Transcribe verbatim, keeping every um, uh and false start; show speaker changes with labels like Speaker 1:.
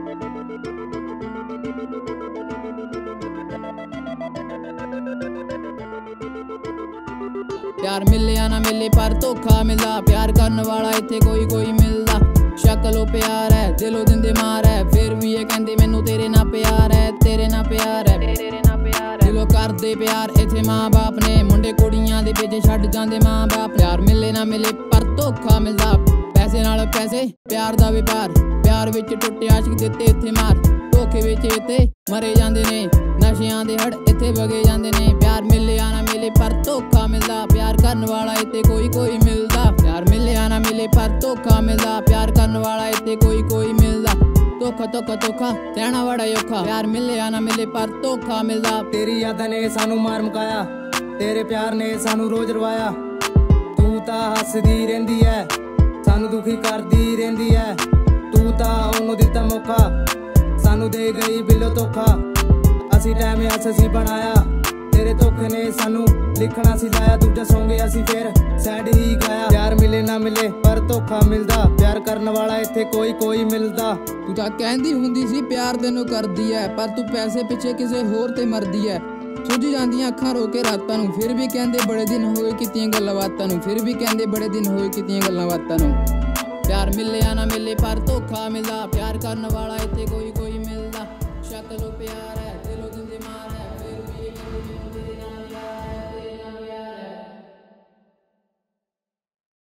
Speaker 1: प्यार मिले या ना मिले पर धोखा मिलदा, प्यार करने वाला इत्थे कोई कोई मिलदा। शक्लों प्यार है दिलों दिंदे मार है, फिर भी ये कहंदे मैनू तेरे ना प्यार है, तेरे ना प्यार है, तेरे ना प्यार है। दिलों करदे प्यार इत्थे माँ बाप ने, मुंडे कुड़ियां दे पिछे छड्ड जांदे माँ बाप। प्यार मिले ना मिले पर धोखा मिलदा, पैसे नाल पैसे प्यार दा व्यापार। प्यार विच टुटे आशिक दित्ते इत्थे मार, धोखे विच इत्थे मरे जांदे ने, नशियां दे हड़ इत्थे वगे जांदे ने। प्यार मिले या ना मिले पर धोखा मिलदा, प्यार करने वाला इत्थे कोई कोई मिलदा। प्यार मिले या ना मिले पर धोखा मिलदा, प्यार करने वाला इत्थे कोई कोई मिलदा। धोखा धोखा धोखा रहना बड़ा औखा, प्यार मिले या ना मिले पर धोखा मिलदा।
Speaker 2: तेरी यादां ने सानू मार मुकाया, तेरे प्यार ने सानू रोज रवाया। तू तां हसदी रहिंदी है, सानू दुखी करदी रहिंदी है। तू तां ओनू दित्ता मौका, सानू दे गई बिल्लो धोखा। असी टाइम हसी बनाया, तेरे धोखे ने सानू लिखना सिखाया। दूजा सौंगे असी फिर सैड ही गाया। प्यार मिले ना मिले पर धोखा मिलदा, प्यार करने वाला इत्थे कोई कोई मिलदा।
Speaker 1: तू तां कहंदी हुंदी सी प्यार तैनू करदी है, पर तू पैसे पिछे किसे होर ते मरदी है। सुझ जांदियां अखां रो के रातां नू, फिर भी कहंदे बड़े दिन होए कीतियां गल्लां बातां नू, फिर भी कहंदे बड़े दिन होए कीतियां गल्लां बातां नू। प्यार मिले या ना मिले पर धोखा मिलदा, प्यार करने वाला इत्थे कोई कोई मिलदा। शक्लों प्यार है